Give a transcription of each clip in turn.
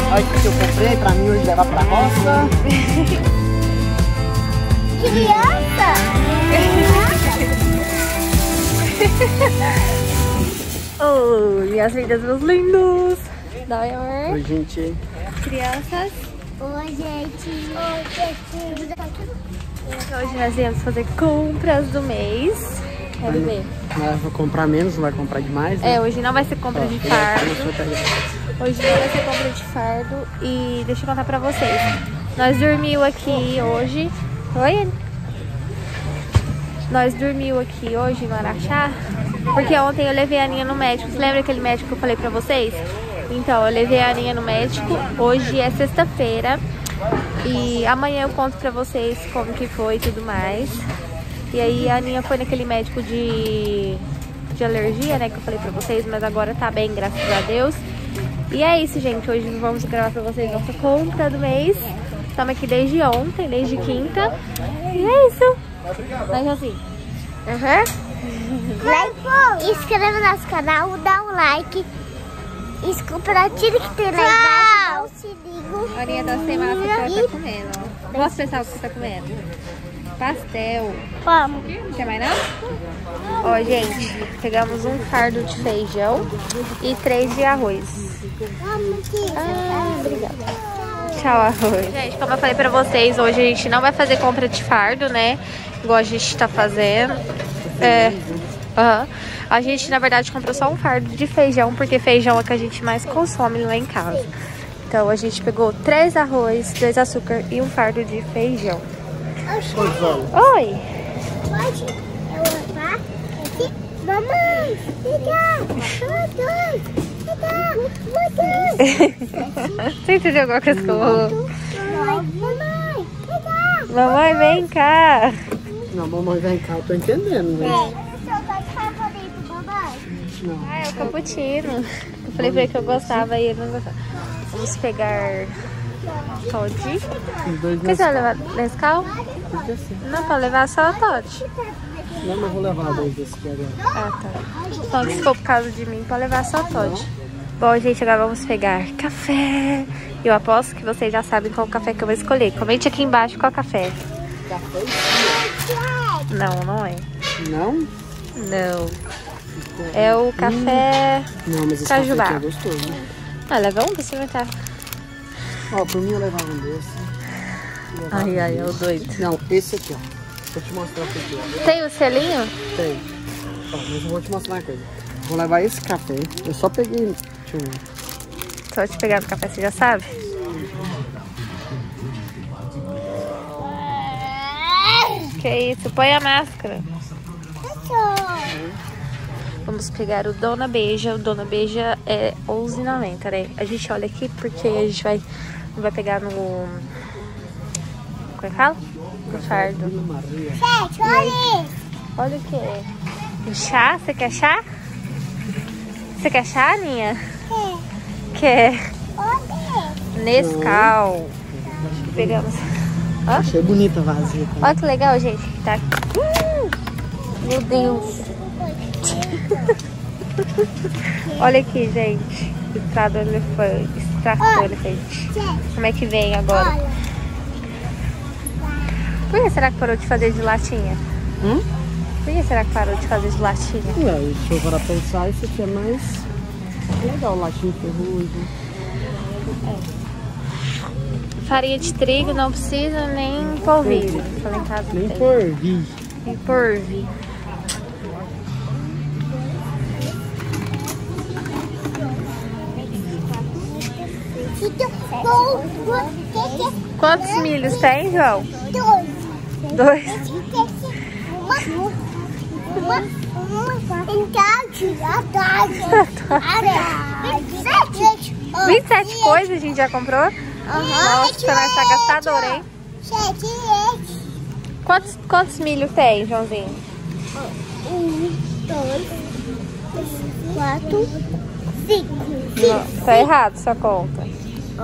Olha o que eu comprei pra mim hoje levar pra roça. Criança! Oi, minhas lindas, meus lindos. Dá oi, amor. Oi, gente. Crianças. Oi, gente. Oi, gente. Hoje nós viemos fazer compras do mês. É, bebê? Mas vou comprar menos, não vai comprar demais, né? É, hoje não vai ser compra de fardo. Hoje não vai ser compra de fardo. E deixa eu contar pra vocês. Nós dormimos aqui hoje. Oi? Nós dormimos aqui hoje no Araxá. Porque ontem eu levei a Aninha no médico. Você lembra aquele médico que eu falei pra vocês? Então, eu levei a Aninha no médico. Hoje é sexta-feira. E amanhã eu conto pra vocês como que foi e tudo mais. E aí a Aninha foi naquele médico de alergia, né, que eu falei pra vocês, mas agora tá bem, graças a Deus. E é isso, gente, hoje vamos gravar pra vocês nossa compra do mês. Estamos aqui desde ontem, desde quinta. E é isso. Mas assim. Inscreva no nosso canal, dá um like. Compartilha que tem lá embaixo. Se liga. A Aninha tá sem massa que ela tá comendo, ó. Posso pensar o que você tá comendo? Pastel. Vamos. Não quer mais não? Ó, gente, pegamos um fardo de feijão e 3 de arroz. Ah, obrigada. Tchau, arroz. Gente, como eu falei pra vocês, hoje a gente não vai fazer compra de fardo, né? Igual a gente tá fazendo. A gente, na verdade, comprou só um fardo de feijão, porque feijão é o que a gente mais consome lá em casa. Então, a gente pegou 3 arroz, 2 açúcar e um fardo de feijão. Oi! Pode eu levar aqui? Mamãe, Você entendeu alguma coisa que eu vou? Mamãe, Mamãe, vem cá! Não, mamãe vem cá, eu tô entendendo, né? Ah, é o cappuccino. Eu falei pra ele que eu gostava e ele não gostava. Vamos pegar Todd. Por que você vai levar Nescau? Não, pra levar só Todd. Não, mas vou levar dois desse aqui agora. Ah, tá. Então, se for por causa de mim, pode levar só Todd. Bom, gente, agora vamos pegar café. Eu aposto que vocês já sabem qual café que eu vou escolher. Comente aqui embaixo qual café. Café? Não, não é. Não? Não. É o café Não, mas esse Cajubá. café aqui é gostoso. Ah, leva um pra experimentar. Ó, por mim eu levava um desse. Ai, é o doido. Não, esse aqui, ó. Vou te mostrar o que aqui, ó. Tem o selinho? Tem. Ó, mas eu vou te mostrar uma coisa. Vou levar esse café. Eu só peguei... Deixa eu ver. Só te pegar no café, você já sabe? Que isso? Põe a máscara. Vamos pegar o Dona Beija. O Dona Beija é R$11,90, né? A gente olha aqui porque a gente vai pegar no... Como é que fala? No fardo. Gente, olha isso. Olha o que? O chá? Você quer chá? Você quer chá, Aninha? Quer. Olha. Nescau. Pegamos. Ó. Achei bonita a vazia. Tá? Olha que legal, gente. Tá. Meu Deus. Olha aqui, gente. Extrato do elefante. Extrato do elefante. Como é que vem agora? Olha. Por que será que parou de fazer de latinha? Por que será que parou de fazer de latinha? Ué, se eu for a pensar, isso aqui é mais legal, latinha ferrugem. Farinha de trigo não precisa nem polvilho. Falei em casa. Nem tem. porvir. Nem porvir. Quantos milhos tem, João? 2. Então, 27 coisas a gente já comprou? Nossa, nós tá gastador, hein? Quantos milhos tem, Joãozinho? 1, 2, 4, 5. Tá errado sua conta. 1,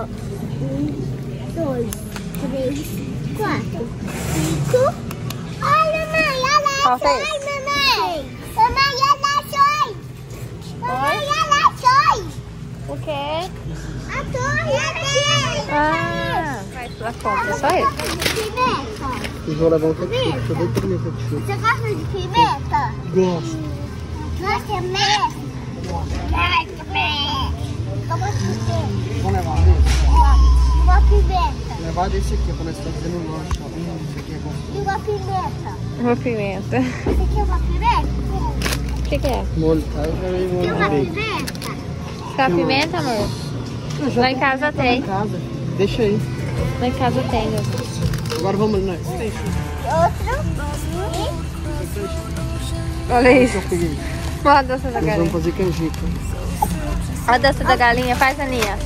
2, 3, 4, 5. Olha, mãe, olha Qual foi essa. esse? Mamãe, olha essa. Mamãe, olha essa. O quê? Ah, vai pela compra, é só ele. Pimenta. Eu vou levar um ketchup, tô doido pra comer ketchup. Você gosta de pimenta? Gosto. Gosta de pimenta? Como assim? Vamos levar desse? Uma pimenta. Levar desse aqui, quando nós estamos fazendo um lanche. Ó. Esse aqui é E gostoso. uma pimenta. Uma pimenta. Esse aqui é uma pimenta? O que é? Molho, tá? Eu E molho uma de bacon. pimenta? Quer uma pimenta, amor? Eu já Lá em tô casa lá tem. em casa. Deixa aí. Lá em casa tem. Agora vamos nós. Outro. Olha isso. Eu peguei. Olha a dança da Nós galinha. vamos fazer canjica. Olha a dança da galinha. Faz, Aninha.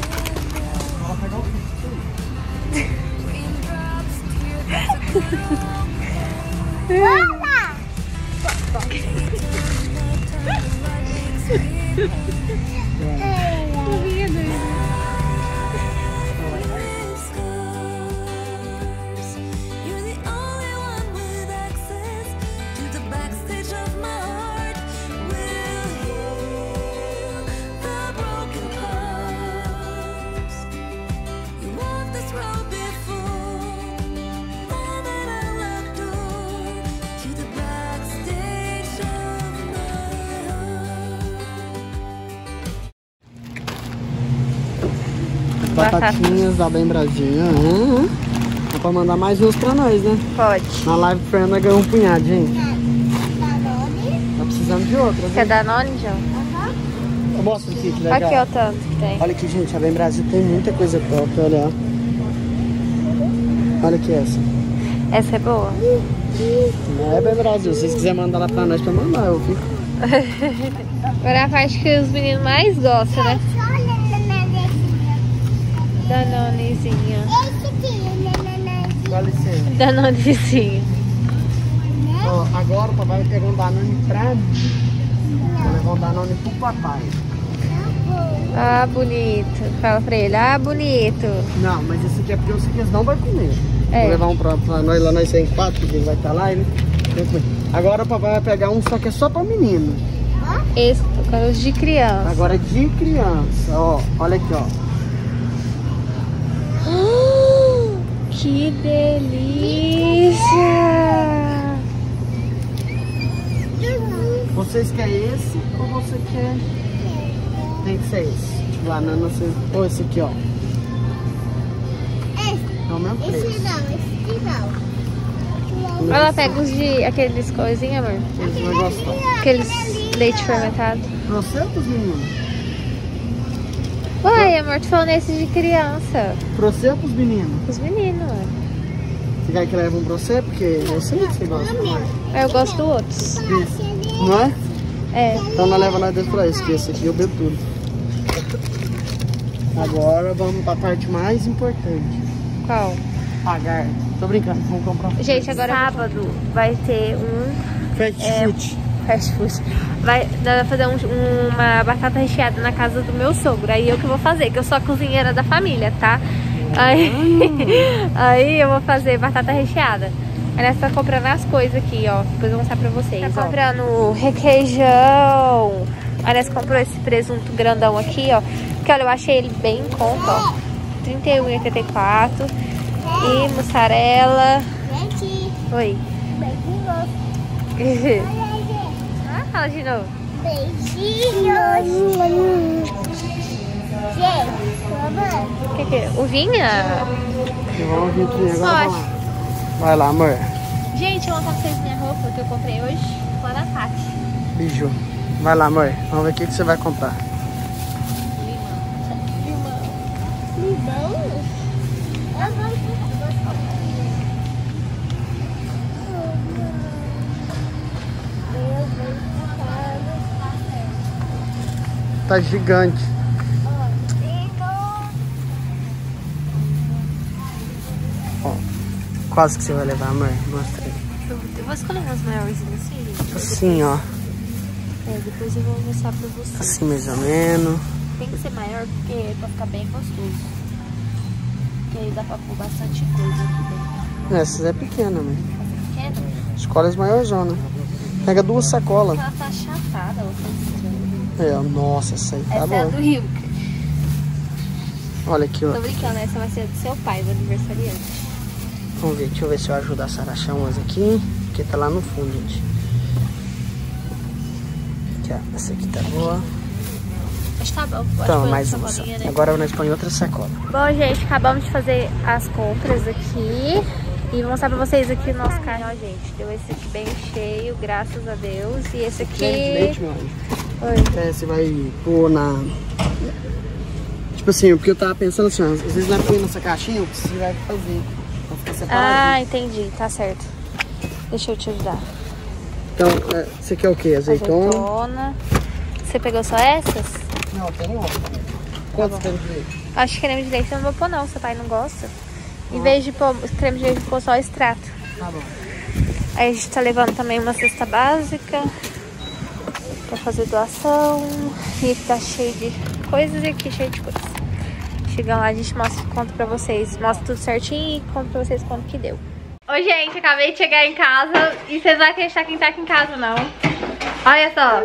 Olha! You're the only one with access to the backstage of my heart. We'll heal the broken parts. You walked this road before. Now that I locked door to the backstage of my heart. Batatinhas da Bem Brasil. Dá pra mandar mais uns pra nós, né? Pode. Na live a Fernanda ganhou um punhado, gente. Tá precisando de outras, Quer né? dar nome, João? Eu mostro aqui, que legal. Aqui, ó, o tanto que tem. Olha aqui, gente, a Bem Brasil tem muita coisa top, olha. Olha aqui essa. Essa é boa? Não é Bem Brasil, se vocês quiserem mandar lá pra nós, pra mandar, eu fico. Agora a parte que os meninos mais gostam, né? Danonezinha. Dá licença. Danonezinha. Ó, agora o papai vai pegar um Danone pra mim. Vou levar um Danone pro papai. Ah, bonito. Fala pra ele. Ah, bonito. Não, mas esse aqui é porque eu sei que eles não vão comer. É. Vou levar um pra nós lá, nós em 4, porque ele vai estar lá. Ele... Agora o papai vai pegar um, só que é só pra menino. Esse é os de criança. Agora de criança, ó. Olha aqui, ó. Que delícia! Vocês querem esse ou você quer? Tem que ser esse. Tipo, banana, ou esse aqui, ó. É o mesmo preço. Esse não. Ela pega os de aqueles coisinhas, amor. Eles vão gostar. Aqueles leite fermentado. Pra você ou pros meninos? Uai, amor, tu falou nesses de criança. Pra você ou pros meninos? Os meninos, ué. Você quer que leve um pra você? Porque eu sei que você gosta. Eu gosto do outros. Desse. Não é? É. Então nós leva nós desse pra esse, que esse aqui eu bebo tudo. Agora vamos pra parte mais importante. Qual? Pagar. Tô brincando, vamos comprar. Gente, agora sábado vai ter um Fast food. fast food. Vai fazer uma batata recheada na casa do meu sogro. Aí eu que vou fazer, que eu sou a cozinheira da família, tá? Aí eu vou fazer batata recheada. Aí nós tá comprando as coisas aqui, ó. Depois eu vou mostrar pra vocês. Tá comprando requeijão. Aí nós comprou esse presunto grandão aqui, ó. Que olha, eu achei ele bem em conta, ó. R$31,84. E mussarela. Oi. Ah, fala de novo. Beijinhos. Gente, mamãe. O que é? Uvinha? Vamos vir aqui agora. Pode. Vai lá, amor. Gente, eu vou mostrar pra vocês minha roupa que eu comprei hoje lá na Tati. Biju. Vai lá, amor. Vamos ver o que você vai comprar. Limão? Tá gigante. Ó, quase que você vai levar, amor? Mostra aí. Eu vou escolher umas maiorzinhas assim, gente. Assim, ó. É, depois eu vou mostrar pra vocês. Assim, mais ou menos. Tem que ser maior porque pra ficar bem gostoso. Porque aí dá pra pôr bastante coisa aqui dentro. Essa é pequena, amor. Pequena? Escola é maiorzona. Pega 2 sacolas. Ela tá achatada, ela tá estranha. É, nossa, essa aí tá Essa é a boa. do Rio. Olha aqui, ó. Tô brincando, essa vai ser do seu pai, do aniversariante. Vamos ver, deixa eu ver se eu ajudo a Sara a achar umas aqui. Porque tá lá no fundo, gente. Aqui, ó. Essa aqui tá boa. Acho que tá bom. Então, mais uma. bolinha, né? Agora nós põe outra sacola. Bom, gente, acabamos de fazer as compras aqui. E vou mostrar pra vocês aqui o nosso carro, ó, gente. Deu esse aqui bem cheio, graças a Deus. E esse aqui... Creme de leite, meu anjo. Oi. É, você vai pôr na... Tipo assim, porque eu tava pensando assim, ó, às vezes não é põe nessa caixinha, o que você vai fazer. Pra ficar separado. Ah, entendi. Tá certo. Deixa eu te ajudar. Então, você quer o quê? Azeitona? Azeitona. Você pegou só essas? Não, tem outra. Quantos creme de leite? Acho que creme de leite eu não vou pôr não, seu pai não gosta. Em vez de pôr creme de leite, vou pôr só extrato. Tá bom. Aí a gente tá levando também uma cesta básica pra fazer doação. E aqui tá cheio de coisas e aqui cheio de coisas. Chegando lá, a gente mostra, conta pra vocês. Mostra tudo certinho e conta pra vocês quanto que deu. Oi, gente, acabei de chegar em casa e vocês vão acreditar quem tá aqui em casa, não. Olha só.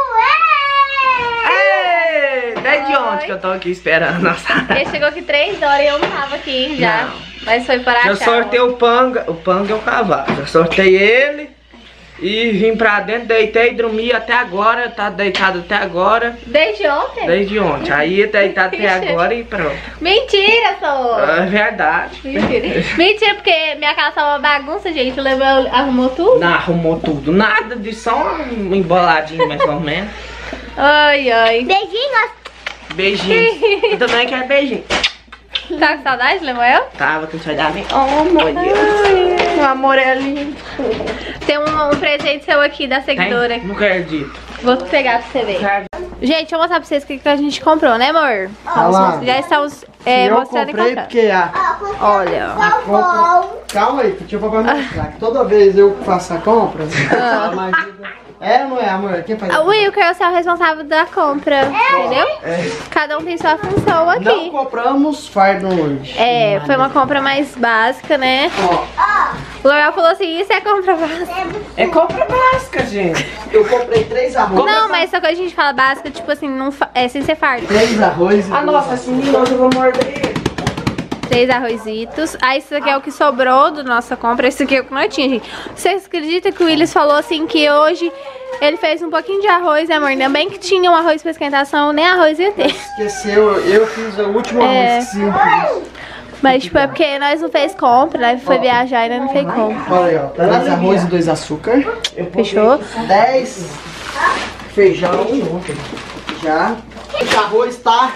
Ei, desde ontem que eu tô aqui esperando. Nossa. Ele chegou aqui 3 horas e eu não tava aqui já. Não. Mas foi para Eu sortei o Panga é o cavalo. Eu sortei ele e vim pra dentro, deitei e dormi até agora. Tá deitado até agora. Desde ontem? Desde ontem. Aí deitado até agora e pronto. Mentira, sou! É verdade. Mentira. Mentira, porque minha casa tá uma bagunça, gente. O Lemuel arrumou tudo? Não arrumou tudo. Nada de só um emboladinho mais ou menos. Ai, ai. Beijinhos. Beijinho. Eu também quero beijinho. Tá com saudade, Lemuel? Tava com saudade. Oh, meu Deus. Meu amor é lindo. Tem um presente seu aqui da seguidora. Tem? Não acredito. Vou pegar pra você ver. Gente, deixa eu mostrar pra vocês o que a gente comprou, né, amor? Olha lá. Já estamos eu mostrando e comprei comprando. porque Olha. a compra... Calma aí, deixa eu mostrar. Que toda vez eu faço a compra, ela me ajuda. É ou não é, amor? Quem faz? O Wilker é o responsável da compra, entendeu? É. Cada um tem sua função aqui. Não compramos fardo hoje. É, foi uma compra mais básica, né? O L'Oréal falou assim, isso é compra básica. É compra básica, gente. Eu comprei 3 arroz. Não, mas só que a gente fala básica, tipo assim, não é sem ser fardo. 3 arroz e Ah, nossa, esse menino hoje eu vou morder ele. 3 arrozitos. Aí esse aqui é o que sobrou da nossa compra. Esse aqui é o que nós tinha, gente. Vocês acreditam que o Willis falou assim que hoje ele fez um pouquinho de arroz, né, amor? Ainda bem que tinha um arroz pra esquentação, nem arroz ia ter. Esqueceu, eu fiz o último arroz que Mas tipo, é porque nós não fez compra, né? Foi viajar e nós não fez compra. Olha aí, ó. 3 arroz e 2 açúcar. Fechou? 10 feijão. Já. Esse arroz tá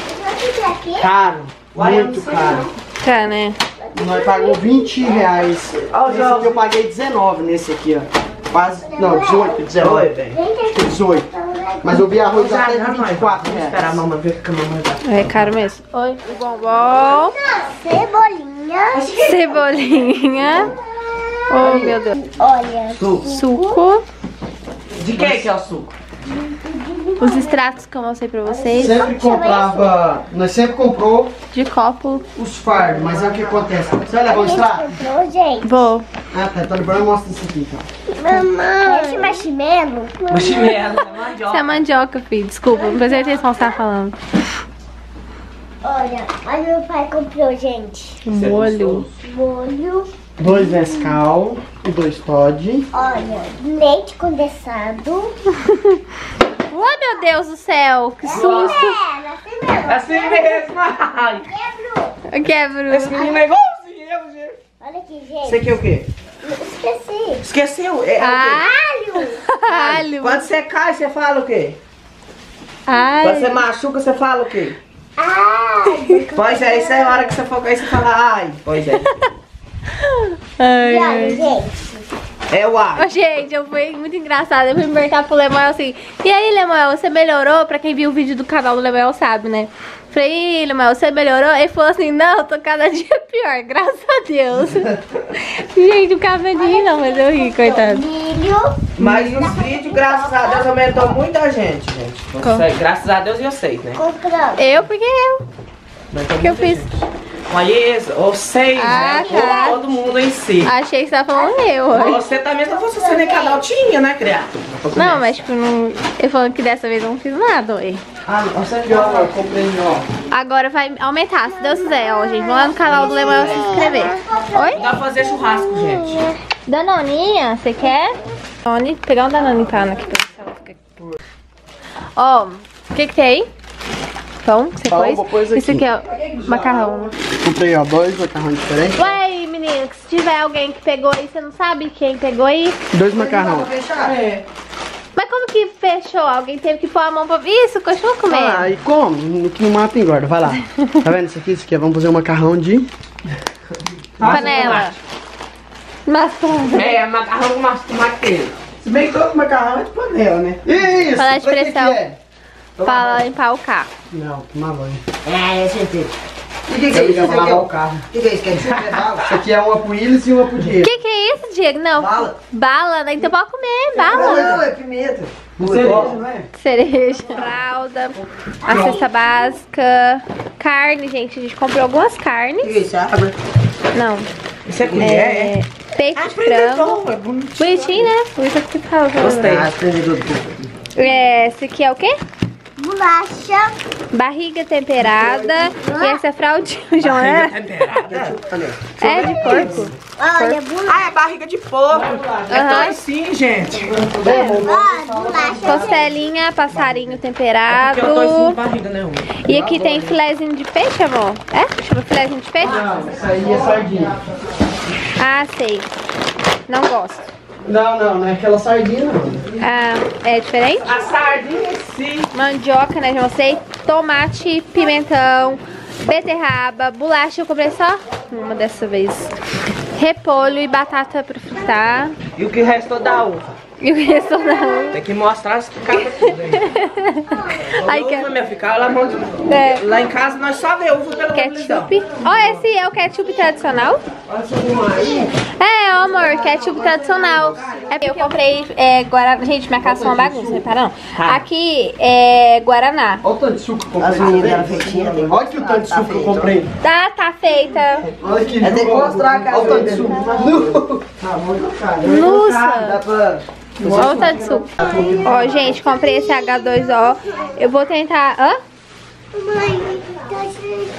caro. Muito caro. Tá, né? Nós pagou 20 reais. Nesse aqui eu paguei 19 nesse aqui, ó. Quase. Não, 18, 19. Oi, bem. Acho que 18. Mas eu vi arroz até de 24 Vamos esperar a reais. mamãe ver o que a mamãe vai. É caro mesmo. Oi, o bombom. Cebolinha. Cebolinha. Oh, meu Deus. Olha. Suco. De que é o suco? Os extratos que eu mostrei pra vocês. Sempre comprava. Nós sempre comprou De copo. os fardos, mas é o que acontece. Você vai levar o extrato? Comprou, gente. Vou. Ah, tá. Então depois eu mostro isso aqui, então. Mamãe. Esse marshmallow. O chinelo, Isso é mandioca, filho. Desculpa, não prestei atenção no que você tá falando. Olha, olha meu pai comprou, gente. Molho. Molho. 2 Nescau e 2 Todd. Olha, leite condensado. Oh, meu Deus do céu. Que susto. Assim mesmo. Assim mesmo. Ai. Quebrou. Eu quebro. Esse menino é igualzinho eu, gente. Olha aqui, Isso gente. aqui é o quê? Esqueci. Esqueceu? É, Ah, Alho. alho. Quando você cai, você fala o quê? Quando Alho. você machuca, você fala o quê? Alho. Pois é, isso é a hora que você for cair, você fala ai. Pois é. Ai, E olha, ai. gente. É o ai. Ô, gente, eu fui muito engraçada. Eu fui perguntar pro Lemuel assim: e aí, Lemuel, você melhorou? Pra quem viu o vídeo do canal do Lemuel sabe, né? Falei, Lemuel, você melhorou? Ele falou assim: não, eu tô cada dia pior, graças a Deus. Gente, o cara não ri, não, mas eu ri, coitado. Milho. Mas os vídeos, graças a Deus, aumentou muita gente, gente. Você, graças a Deus, eu sei, né? Compramos. Eu, porque eu. Aumentou Que eu muita fiz. gente. Mas vocês, Ah, né? tá. Todo mundo em si. Achei que você tava falando eu. Oi. Você também, se fosse você nem canal tinha, né, criatura? Não, mas tipo, não... eu falando que dessa vez eu não fiz nada, oi. Ah, você aqui, ó, eu comprei, ó. Agora vai aumentar, se Deus quiser, ó, gente. Vão lá no canal do Lemuel se inscrever. Oi? Dá pra fazer churrasco, gente. Danoninha, você quer? Danone, pegar um Danone pra Ana aqui pra ver se ela fica aqui. Ó, o que tem aí? Pão, você Pão, pôs? vou pôr isso Isso aqui. aqui é macarrão. Comprei, ó, 2 macarrão diferentes. Ué, menina, se tiver alguém que pegou aí, você não sabe quem pegou aí? 2 macarrão. É. Mas como que fechou? Alguém teve que pôr a mão pra... Isso, continua comendo. Ah, e como? No que não mata engorda, vai lá. Tá vendo isso aqui? Isso aqui, vamos fazer um macarrão de... Panela. Massa. É, macarrão com massa tomate. Se bem que todo macarrão é de panela, né? Isso! Panela de pra que pressão. que é? Pra limpar o carro. Não, tomar banho. É, certeza. E o que é isso? Pra lavar o carro. O que é isso? Quer dizer que é bala? Isso aqui é uma pro Willis e uma pro Diego. Que é isso, Diego? Não. Bala. Bala, né? Então pode comer, bala. Não, é pimenta. Não é? Cereja. Fralda. A cesta básica. Carne, gente. A gente comprou algumas O que carnes. é isso? Água? Não. Isso é colher, é? Peito de frango. É bonitinho. Bonitinho, né? Por isso que fala. Gostei. Ah, prendedor do povo. Esse aqui é o quê? Bolacha. Barriga temperada. E essa é fraldinha, João, é? Temperada. É de porco. Olha, bolacha. Ah, é barriga de porco. É Aham. tão sim, gente. Ó, bolacha. Costelinha, passarinho temperado. Porque eu tô em cima de barriga, né? E aqui tem filézinho de peixe, amor? É? Chama filézinho de peixe? Não, isso aí é sardinha. Ah, sei. Não gosto. Não é aquela sardinha, não. Ah, é diferente? A sardinha sim. Mandioca, né? Já mostrei. Tomate, pimentão, beterraba, bolacha. Eu comprei só uma dessa vez. Repolho e batata pra fritar. E o que restou da uva? E o resto não. Tem que mostrar as que cada tudo aí. Ai, Uva, que... minha filha, lá, É. lá em casa nós só vê uva pela televisão. Ketchup. Ó, esse é o ketchup tradicional? É, ó, amor, ketchup tradicional. É porque eu comprei Guaraná. Gente, minha casa é uma bagunça, reparando. Aqui é Guaraná. Olha o tanto de suco que eu As comprei. meninas eram feitinhas. tem- Olha que o tanto de suco que eu comprei. Tá feita. Olha que É, tem que mostrar a cara Olha o tanto de dele. suco. Tá bom, cara. Nossa. Dá pra... Olha o tanto de suco. Ó, gente, comprei esse H2O. Eu vou tentar... Hã? Mãe, tá cheio.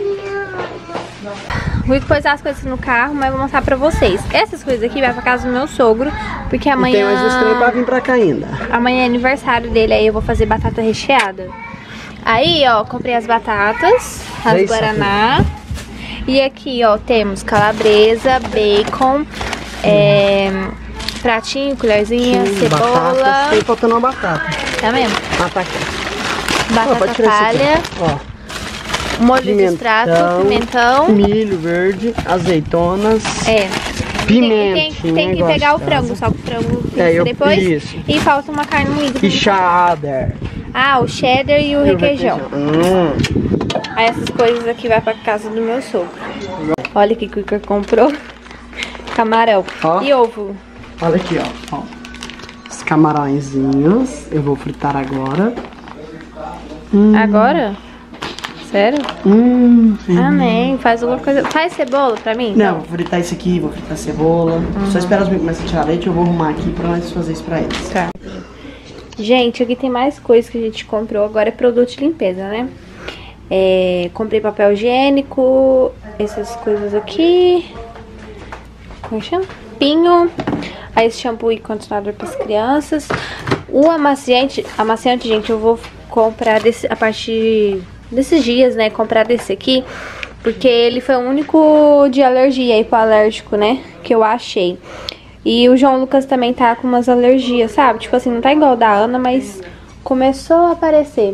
Vou pôr as coisas no carro, mas vou mostrar pra vocês. Essas coisas aqui vai pra casa do meu sogro, porque E tem mais uns trem pra amanhã... vir pra cá ainda. Amanhã é aniversário dele, aí eu vou fazer batata recheada. Aí, ó, comprei as batatas, as Três guaraná. E aqui, ó, temos calabresa, bacon, pratinho, colherzinha, cebola. Batata. Tem faltando uma batata. Tá mesmo? Ah, tá aqui. Ó, Batata pode tirar isso palha, aqui. Ó. molho de extrato, pimentão. Milho verde, azeitonas. É. Pimenta. Tem que pegar o frango, só que o frango É, eu- depois. isso. E falta uma carne moída. E cheddar. Ah, o cheddar e o requeijão. Hum. Aí essas coisas aqui vai pra casa do meu sogro. Olha o que o Iker comprou. Camarão. Ó. E ovo. Olha aqui, ó. Os camarõezinhos. Eu vou fritar agora. Agora? Sério? Amém. Faz alguma coisa. Faz cebola pra mim? Não, vou fritar isso aqui, vou fritar cebola. Só espera os meninos começarem a tirar leite, eu vou arrumar aqui pra nós fazer isso pra eles. Tá. Gente, aqui tem mais coisas que a gente comprou. Agora é produto de limpeza, né? Comprei papel higiênico, essas coisas aqui. Como chama? Pinho. Aí esse shampoo e condicionador para as crianças. O amaciante, gente, eu vou comprar a partir desses dias, né? Comprar desse aqui, porque ele foi o único de alergia, hipoalérgico, né? Que eu achei. E o João Lucas também tá com umas alergias, sabe? Tipo assim, não tá igual da Ana, mas começou a aparecer.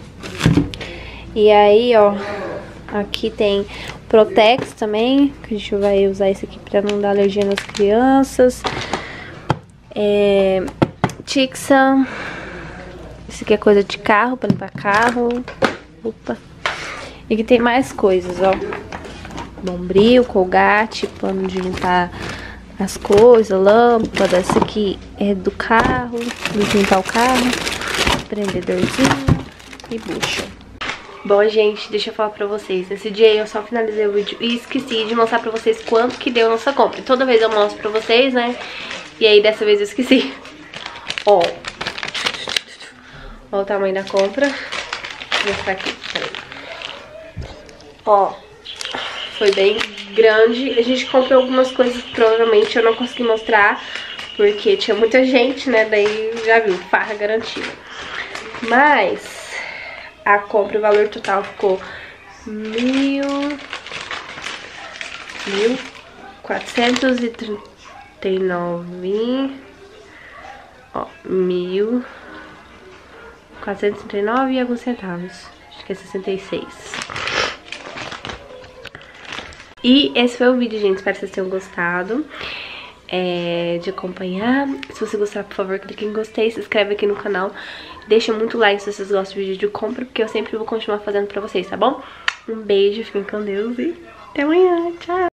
E aí, ó, aqui tem Protex também, que a gente vai usar esse aqui pra não dar alergia nas crianças. Tixan. Isso aqui é coisa de carro, pra limpar carro. Opa. E aqui tem mais coisas, ó. Bombril, Colgate, pano de limpar as coisas, lâmpada. Esse aqui é do carro, de limpar o carro. Prendedorzinho e bucha. Bom, gente, deixa eu falar pra vocês. Nesse dia eu só finalizei o vídeo e esqueci de mostrar pra vocês quanto que deu nossa compra. Toda vez eu mostro pra vocês, né? E aí dessa vez eu esqueci. Ó. Ó o tamanho da compra. Vou mostrar aqui, peraí. Ó. Foi bem grande. A gente comprou algumas coisas que provavelmente eu não consegui mostrar, porque tinha muita gente, né? Daí já viu, farra garantida. Mas a compra, o valor total ficou 1.439, ó, 1.439 e alguns centavos, acho que é 66. E esse foi o vídeo, gente, espero que vocês tenham gostado de acompanhar. Se você gostar, por favor, clique em gostei, se inscreve aqui no canal. Deixa muito like se vocês gostam de vídeo de compra, porque eu sempre vou continuar fazendo pra vocês, tá bom? Um beijo, fiquem com Deus e até amanhã, tchau!